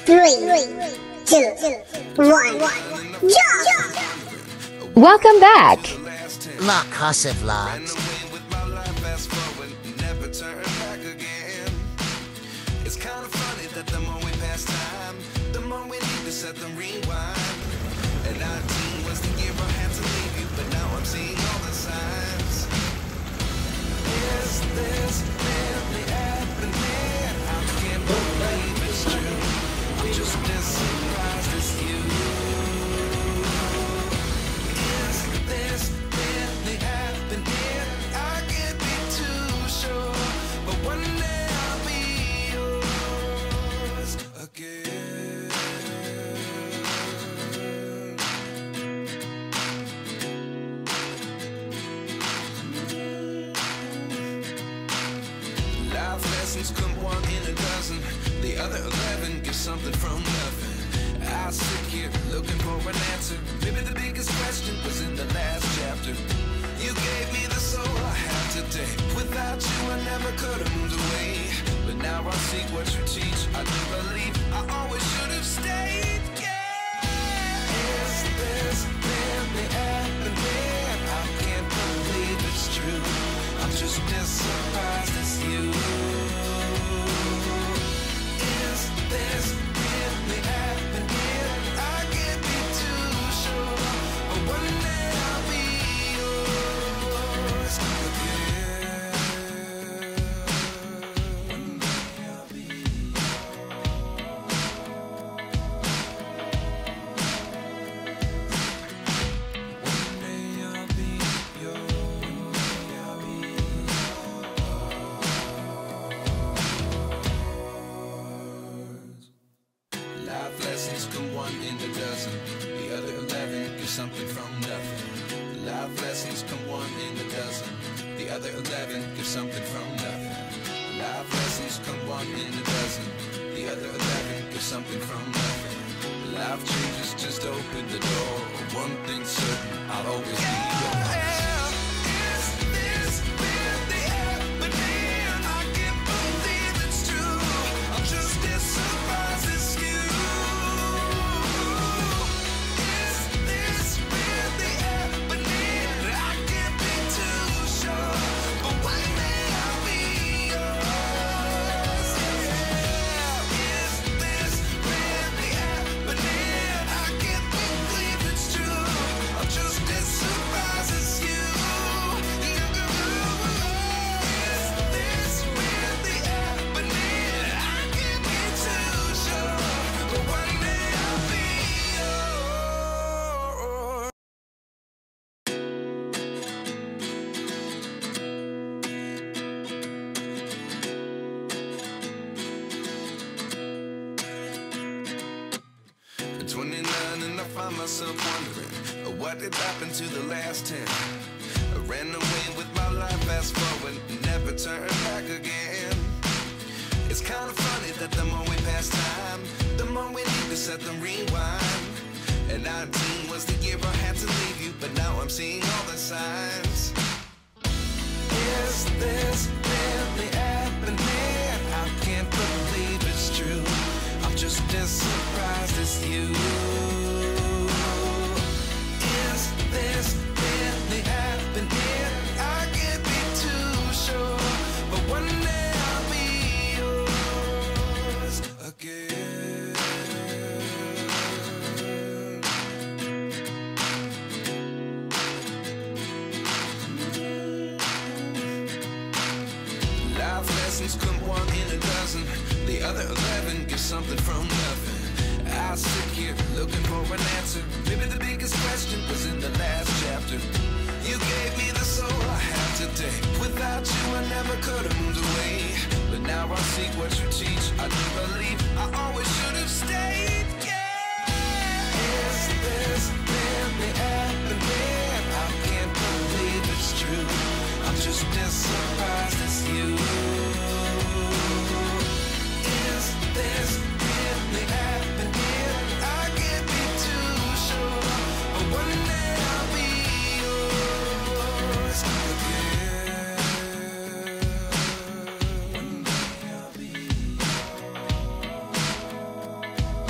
3, 2, 1, jump! Welcome back! La Casa Vlogs. It's kind of funny that the more we pass time, the more we need to set them rewind. And 19 was the year I had to leave you, but now I'm seeing all the signs. Is this really happening? I can't believe it's true. I'm just as surprised as you. Is this really happening? I can't be too sure, but one day I'll be yours again. Life lessons come one in a dozen. The other 11 give something from nothing. I sit here looking for an answer. Maybe the biggest question was in the last chapter. You gave me the soul I have today. Without you I never could have moved away. But now I see what you teach. I do believe I always should have stayed. Yeah. Is this really happening? I can't believe it's true. I'm just as surprised as you. Is this really happening? I can't be too sure, but one day I'll be yours again. One day I'll be One day I'll be yours. One day I'll be Life lessons come one in a dozen. The other 11 give something from nothing. Life lessons come one in a dozen. The other 11 give something from nothing. Life lessons come one in a dozen. The other 11 give something from nothing. Life changes just open the door. One thing's certain, I'll always be yours. Is this really happening? I can't believe it's true. I'm just as surprised as you. Is this really happening? I can't be too sure, but one day I'll be yours. Is this really happening? I can't believe it's true. I'm just as surprised as you. Is this really happening? I can't be too sure, but one day I'll be yours. At 29 and I find myself wondering what did happen to the last 10. I ran away with my life, fast forward, never turn back again. It's kind of funny that the more we pass time, the more we need to set them rewind. And 19 was the year I had to leave you, but now I'm seeing all the signs. Is this really happening? I can't believe it's true. I'm just as surprised as you. Is this really happening? I can't be too sure, but one day I'll be yours again. Life lessons come one in a dozen. The other 11 give something from nothing. I sit here looking for an answer. Maybe the biggest question was in the last chapter. You gave me the soul I have today. Without you I never could have moved away. But now I see what you teach. I do believe I always should have stayed. Yeah. Is this really happening? I can't believe it's true. I'm just as surprised as you. Is this really happening? I can't be too sure, but one day I'll be yours again. One day I'll be yours.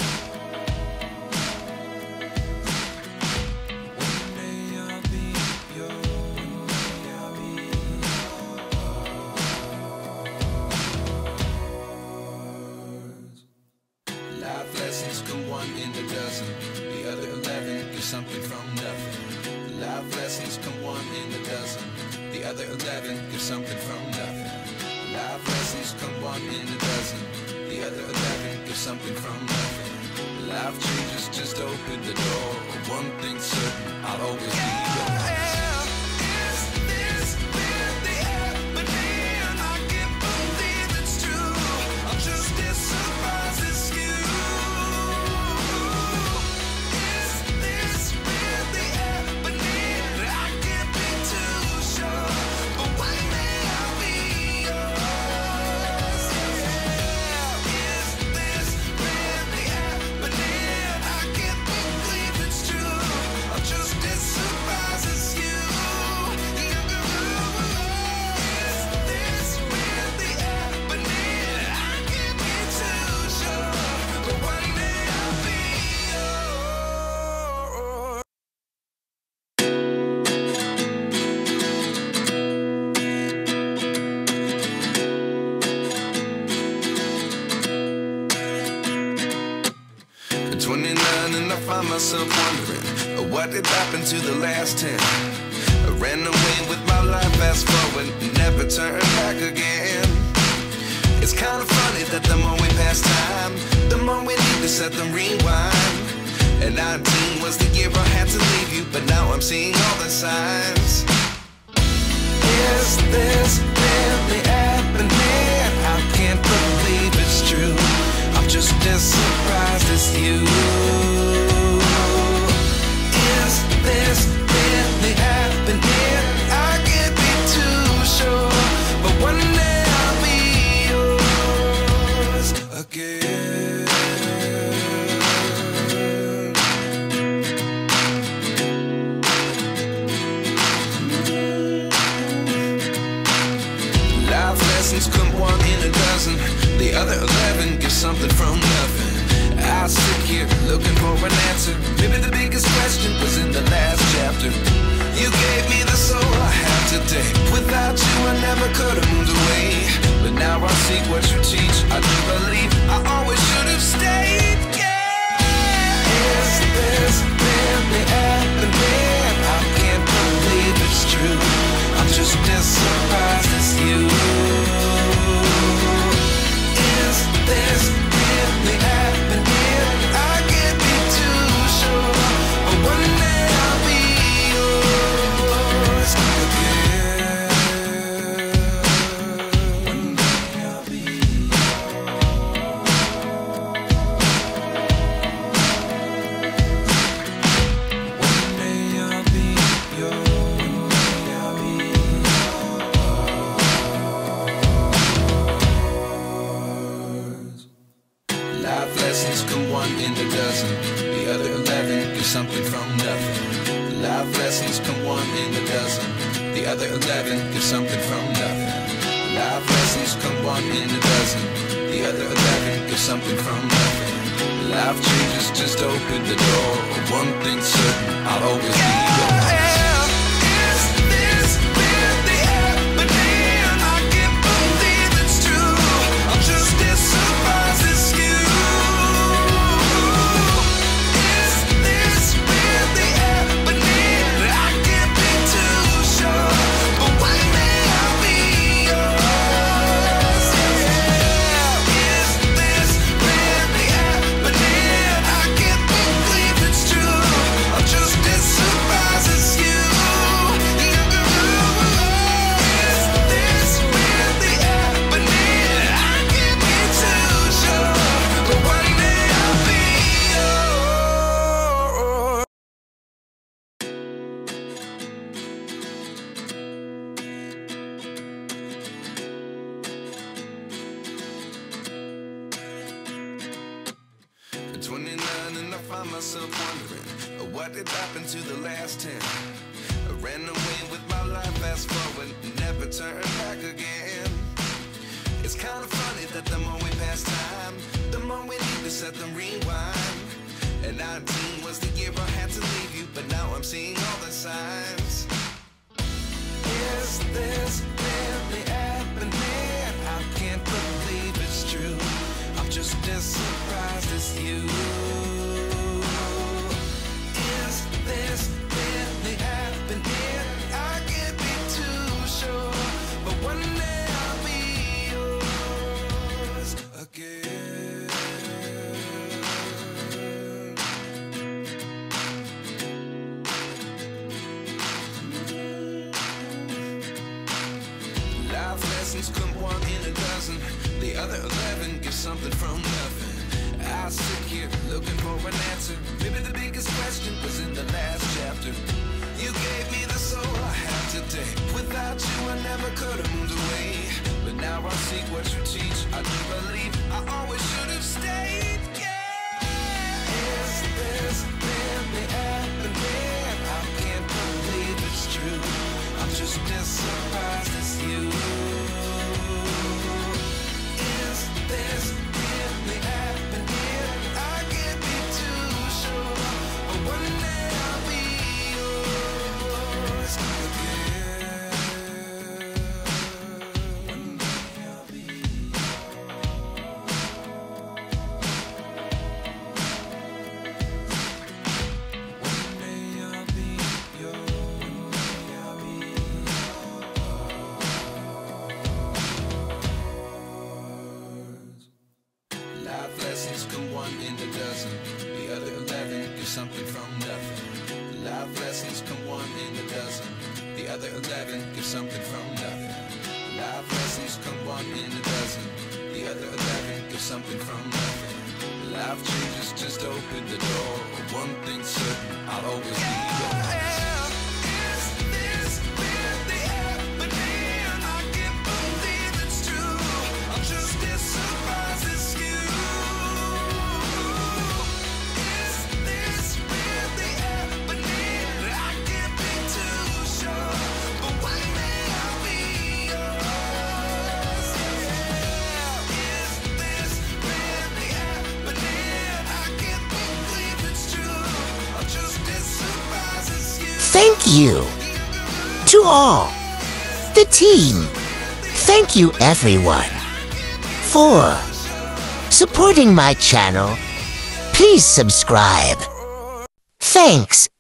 Life lessons come one in a dozen. The other 11 give something from nothing. Life lessons come one in a dozen. The other 11 give something from nothing. Life changes just open the door. One thing's certain, I'll always be yours. Myself wondering what did happen to the last 10. I ran away with my life, fast forward, never turn back again. It's kind of funny that the more we pass time, the more we need to set them rewind. And 19 was the year I had to leave you, but now I'm seeing all the signs. Is this really happening? I can't believe it's true. I'm just as surprised as you. Is this really happening? I can't be too sure, but one day I'll be yours again. Life lessons come one in a dozen. The other 11 give something from nothing. I sit here looking for an answer. Maybe the biggest question was in the last chapter. You gave me the soul I have today. Without you I never could have moved away. But now I see what you teach. I do believe I always should have stayed. Yeah. Is this really happening? I can't believe it's true. I'm just as surprised as you. Is this really happening? I can't be too sure, but one day I'll be yours again. One day I'll be yours. One day I'll be yours. I'll be yours. Life lessons come one in a dozen. The other 11 give something from nothing. Life lessons come one in a dozen. The other 11 give something from nothing. Life lessons come one in a dozen. The other 11 give something from nothing. Life changes just open the door. One thing's certain, I'll always be yours. At 29 and I find myself wondering what did happen to the last 10. I ran away with my life, fast forward, never turn back again. It's kind of funny that the more we pass time, the more we need to set them rewind. And 19 was the year I had to leave you, but now I'm seeing all the signs. Is this really happening? I can't believe it's true. I'm just as surprised as you. Is this really happening? lessons come one in a dozen. The other 11 give something from nothing. I sit here looking for an answer. Maybe the biggest question was in the last chapter. You gave me the soul I have today. Without you I never could have moved away. But now I seek what you teach. I do believe I always should have stayed. Yeah. Is this really happening? I can't believe it's true. I'm just as surprised as you. Is this really happening? I can't be too sure. But one day I'll be yours again. One day I'll be life lessons come one in a dozen. The other 11 give something from nothing. Life lessons come one in a dozen. The other 11 give something from nothing. Life lessons come one in a dozen. The other 11 give something from nothing. Life changes just open the door. One thing's certain, I'll always be yours. Is this really happening? I can't believe it's true. I'm just as surprised as you. Is this really happening? I can't be too sure. But one day I'll be yours. Yeah. Is this really happening? I can't believe it's true. I'm just as surprised as you. Thank you to all the team. Thank you everyone for supporting my channel. Please subscribe. Thanks.